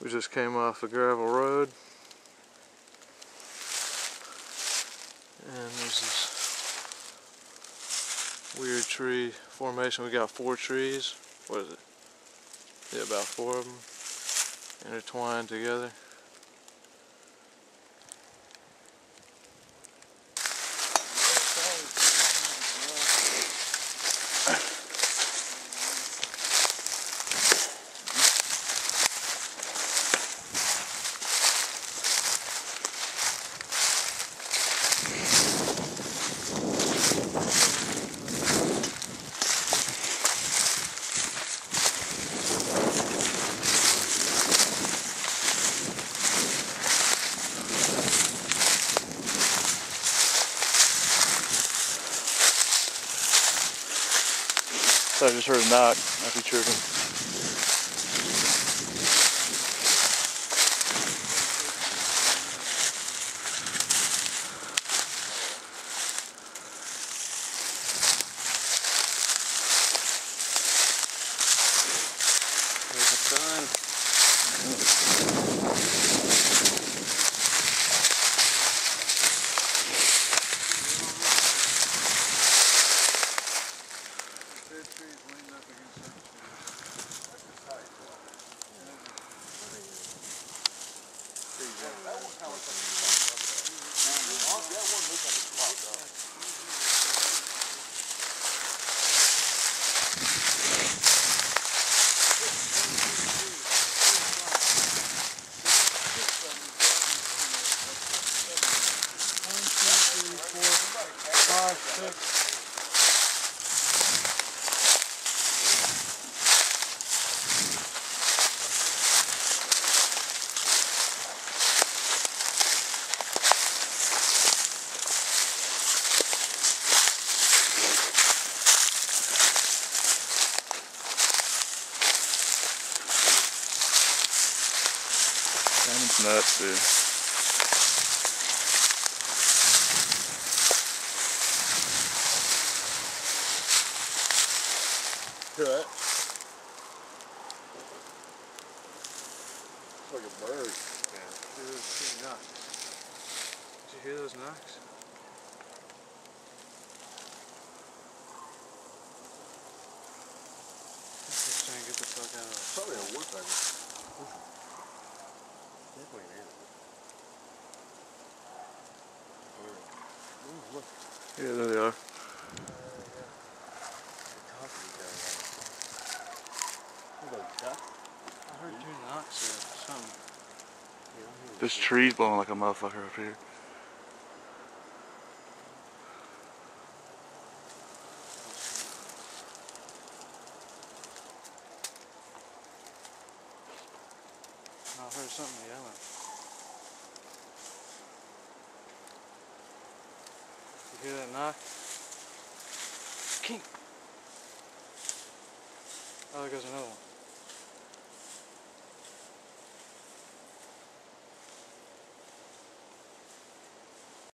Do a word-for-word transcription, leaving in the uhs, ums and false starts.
We just came off a gravel road, and there's this weird tree formation. We got four trees. What is it? Yeah, about four of them intertwined together. So I just heard a knock. Might be tripping. There's the sun. Five, six. That's nuts, dude. Hear that? It's like a bird. Yeah. Hear those two knocks. Did you hear those knocks? Let's just try and get the fuck out of it. Probably a woodpecker. Definitely an animal. Ooh, look. Yeah, there they are. I heard two knocks or something. This tree's blowing like a motherfucker up here. I heard something yelling. You hear that knock? King! Oh, there goes another one.